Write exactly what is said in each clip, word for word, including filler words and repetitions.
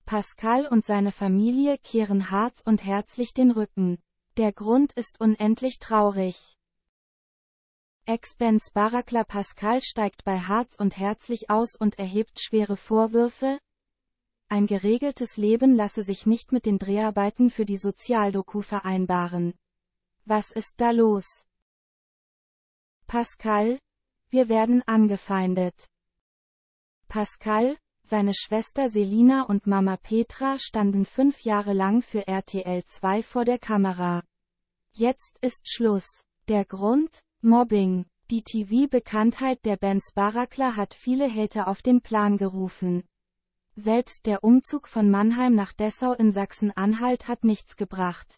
Pascal und seine Familie kehren Harz und Herzlich den Rücken. Der Grund ist unendlich traurig. Ex-Ben Sparagler Pascal steigt bei Harz und Herzlich aus und erhebt schwere Vorwürfe. Ein geregeltes Leben lasse sich nicht mit den Dreharbeiten für die Sozialdoku vereinbaren. Was ist da los? Pascal: Wir werden angefeindet. Pascal, seine Schwester Selina und Mama Petra standen fünf Jahre lang für R T L zwei vor der Kamera. Jetzt ist Schluss. Der Grund? Mobbing. Die T V-Bekanntheit der Ben Sparagler hat viele Hater auf den Plan gerufen. Selbst der Umzug von Mannheim nach Dessau in Sachsen-Anhalt hat nichts gebracht.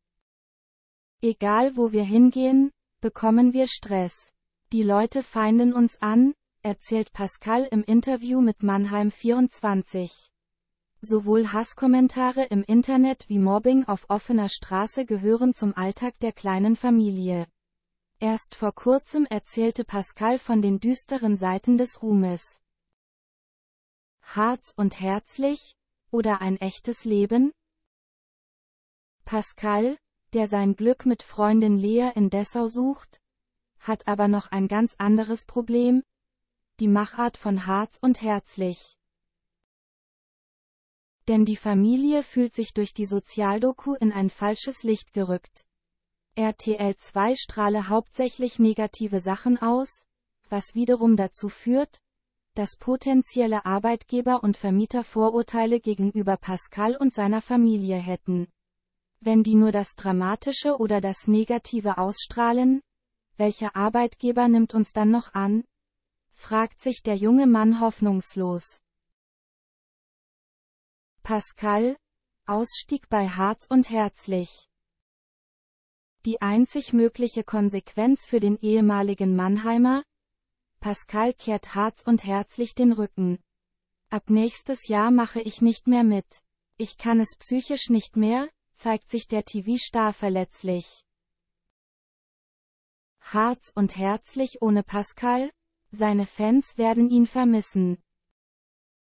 Egal wo wir hingehen, bekommen wir Stress. Die Leute feinden uns an, erzählt Pascal im Interview mit Mannheim vierundzwanzig. Sowohl Hasskommentare im Internet wie Mobbing auf offener Straße gehören zum Alltag der kleinen Familie. Erst vor kurzem erzählte Pascal von den düsteren Seiten des Ruhmes. Harz und Herzlich? Oder ein echtes Leben? Pascal, der sein Glück mit Freundin Lea in Dessau sucht, hat aber noch ein ganz anderes Problem: die Machart von Harz und Herzlich. Denn die Familie fühlt sich durch die Sozialdoku in ein falsches Licht gerückt. R T L zwei strahle hauptsächlich negative Sachen aus, was wiederum dazu führt, dass potenzielle Arbeitgeber und Vermieter Vorurteile gegenüber Pascal und seiner Familie hätten. Wenn die nur das Dramatische oder das Negative ausstrahlen, welcher Arbeitgeber nimmt uns dann noch an? Fragt sich der junge Mann hoffnungslos. Pascal: Ausstieg bei Harz und Herzlich. Die einzig mögliche Konsequenz für den ehemaligen Mannheimer? Pascal kehrt Harz und Herzlich den Rücken. Ab nächstes Jahr mache ich nicht mehr mit. Ich kann es psychisch nicht mehr, zeigt sich der T V-Star verletzlich. Harz und Herzlich ohne Pascal? Seine Fans werden ihn vermissen.